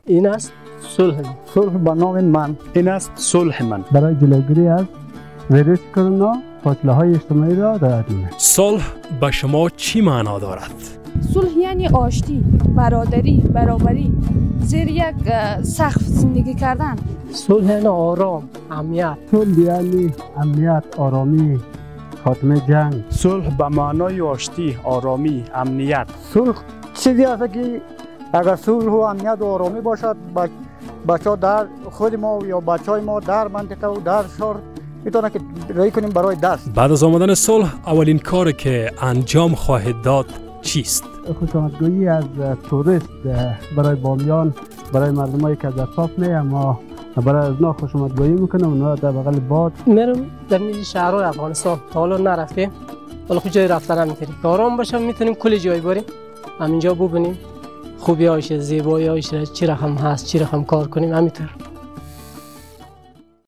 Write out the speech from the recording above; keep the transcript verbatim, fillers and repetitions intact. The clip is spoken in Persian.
این است صلح. صلح به نام من. این است صلح من. برای جلوگیری از ویروس کرونا فاصله های اجتماعی را رعایت نمایید. صلح به شما چی معنا دارد؟ صلح یعنی آشتی، برادری، برابری، زیر یک سقف زندگی کردن. صلح یعنی آرام، امنیت. صلح یعنی امنیت، آرامی، خاتمه جنگ. صلح به معنای آشتی، آرامی، امنیت. صلح چیزی است که اگر صلح و امنیت و آرامی باشد، بچه‌ها در خود ما یا بچه‌های ما در منطقه و در شهر میتونه که رای کنیم برای درس. بعد از آمدن صلح اولین کاری که انجام خواهد داد چیست؟ خوشامدگویی از توریست برای بامیان، برای مردمایی که از اطراف میه، ما برای از نا خوشامدگویی میکنم. اونها در بغل باد میرم در میز شهرهای افغانستان. حالا نرفتیم، حالا خود جای رفتن نمیتونیم. آرام باشم میتونیم کلی جای بریم، همینجا ببینیم خوبی هاش، زیبایی هاش، چی رقم هست، چی رقم کار کنیم. همینطور